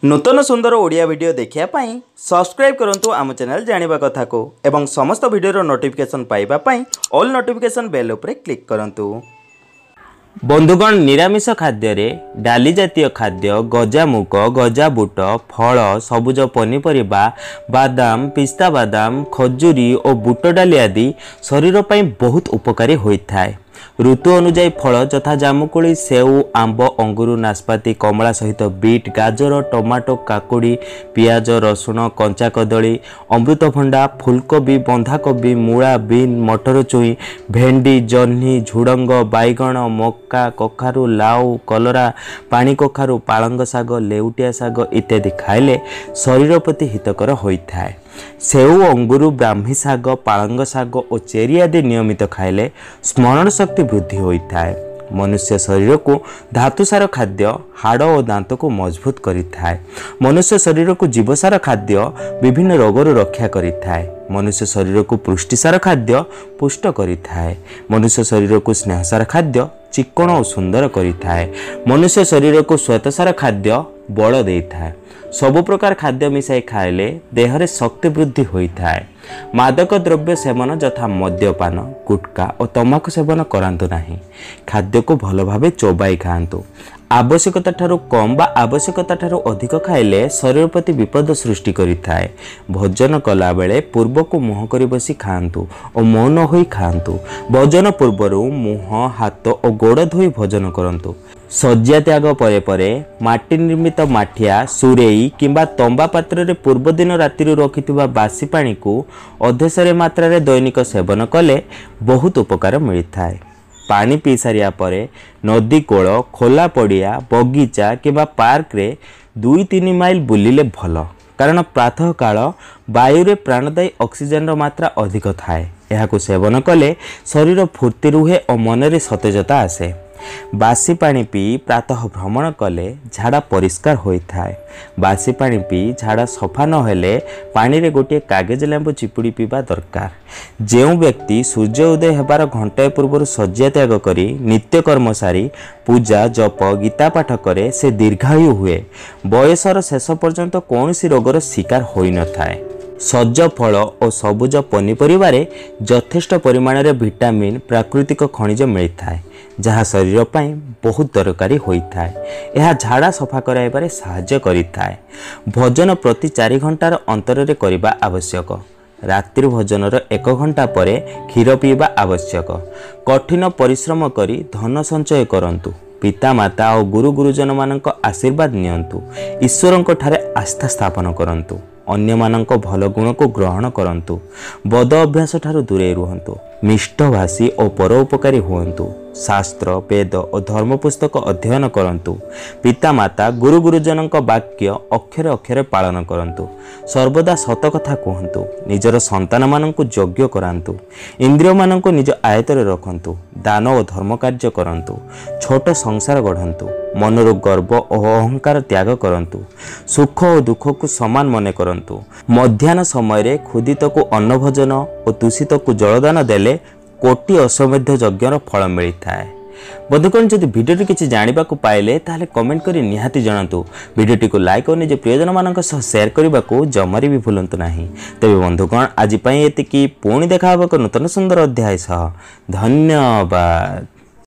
नूतन सुंदर ओडिया वीडियो देखिया पाई सब्सक्राइब करंतु आम चैनल जानिबा कथा को एवं समस्त वीडियो नोटिफिकेशन पाइबा पाई ऑल नोटिफिकेशन बेल उपरे क्लिक करंतु। बंधुगण निरामिष खाद्य रे डाली जातीय खाद्य गजामुग गजा बुट फल सबुज पनीपरिबा बादाम पिस्ता बादाम खजूरी और बुट डाली आदि शरीर पर बहुत उपकारी होता है। ऋतु अनुजाई फल तथा जामुकोली सेऊ आंब अंगुर नाशपाती कमला सहित बीट गाजर टमाटो काकुड़ी पियाज रसुण कंचा कदली अमृतभंडा फुलकोबी बंधाकोबी मूला बीन मटर चुई भेंडी जह्नी झुडंग बैगण मक्का कखारु लाउ कलरा पानी कखारु पालंग साग लेउटिया साग इत्यादि खाइले शरीर प्रति हितकर होता है। सेऊ अंगुर ब्राह्मी साग पालंग साग और चेरी आदि नियमित खाइले स्मरण शक्ति वृद्धि होता है। मनुष्य शरीर को धातुसार खाद्य हाड़ और दांत को मजबूत करिथाए। मनुष्य शरीर को जीवसार खाद्य विभिन्न रोगरू रक्षा करिथाए। मनुष्य शरीर को पुष्टिसार खाद्य पुष्ट करिथाए। मनुष्य शरीर को स्नेहसार खाद्य चिक्कण और सुंदर करिथाए। मनुष्य शरीर को श्वेतसार खाद्य बल देइथाए। सबु प्रकार खाद्य मिसाई खाइले देहरे शक्ति वृद्धि होता है। मादक द्रव्य सेवन यथा मद्यपान गुटखा और तंबाकू सेवन करांतु नहीं। खाद्य को भल भावे चोबाई खाआंतु। आवश्यकता ठारू कम बा आवश्यकता ठारू अधिक खाइले शरीर प्रति विपद सृष्टि करिथाए। भोजन कला बेले पूर्व को मुह करी बसी खाआंतु और मौन होई खाआंतु। भोजन पूर्वरु मुह हाथ और गोड़ धोई भोजन करंतु। शଯ୍या त्याग परे परे माटी निर्मित माठिया सुरेई किंबा तंबा पात्र रे पूर्व दिन राति रखिथिबा बासी पानी को अधेशरे मात्रा रे दैनिक सेवन कले बहुत उपकार मिलता है। पानी पी सारिया परे नदी कोल खोला पड़िया बगीचा किंबा पार्क रे 2-3 माइल बुलिले भल, कारण प्रातः काल वायु रे प्राणदायी ऑक्सीजन रो मात्रा अधिक थाए। एहाकु सेवन कले शरीर फूर्ति रुहे और मन रे सतेजता आसे। बासी पानी पी प्रातः भ्रमण कले झाड़ा परिष्कार होता है। बासी पानी पी झाड़ा सफा न हेले पानी रे गोटे कागज लेंबू चिपुड़ी पीवा दरकार। जो व्यक्ति सूर्य उदय होबार घंटाए पूर्व शଯ୍या त्याग करी नित्य कर्म सारी पूजा जप गीता पाठ करे से दीर्घायु हुए। बयसर शेष पर्यंत कौन सी रोगर शिकार होई न थाए। सज फल और सबुज पनीपरिबारे यथेष्ट परिमाण रे विटामिन प्राकृतिक खनिज मिलता है, जहाँ शरीर पाई बहुत दरकारी होता है। यह झाड़ा सफा कराइबारे साहाय्य करिथाए। भोजन प्रति 4 घंटार अंतर रे करिबा आवश्यक। रात्रि भोजनर 1 घंटा परे क्षीर पीवा आवश्यक। कठिन परिश्रम करी धन संचय करंतु। पिता माता और गुरु गुरुजन मानक आशीर्वाद नियंतु। ईश्वरंक ठारे आस्था स्थापन करंतु। अन्य मानक भल गुण को ग्रहण करंतु। बद अभ्यास ठारू दूरे रुहंतु। मिष्टभाषी और परोपकारी हुअन्तु। शास्त्र वेद और धर्म पुस्तक अध्ययन करंतु। पिता माता गुरु गुरुजनक वाक्य अक्षरे अक्षरे पालन करंतु। सर्वदा सत कथा कहंतु। निजर संतान मानंकु यज्ञ करांतु। इंद्रिय मानंकु निज आयतरे रखंतु। दान और धर्म कार्य करंतु। छोट संसार गढ़ंतु। मनर गर्व और अहंकार त्याग करंतु। सुख और दुख को समान मने करंतु। मध्याह्न समय क्षुदित को अन्न भोजन और दूषित को जलदान देले कोटि अश्वमेध यज्ञर फल मिलता है। बंधुगण जदि भिडियो किसी जानवा को पाइले ताहले कमेंट करी निहाती जणातु। भिडियोटी को लाइक और निज प्रियजन मानक सह शेयर करने को जमारी भी भूलंतु नहीं। तेबे बंधुगण आज एतिकी पुणी देखा नूतन सुंदर अध्याय सह। धन्यवाद।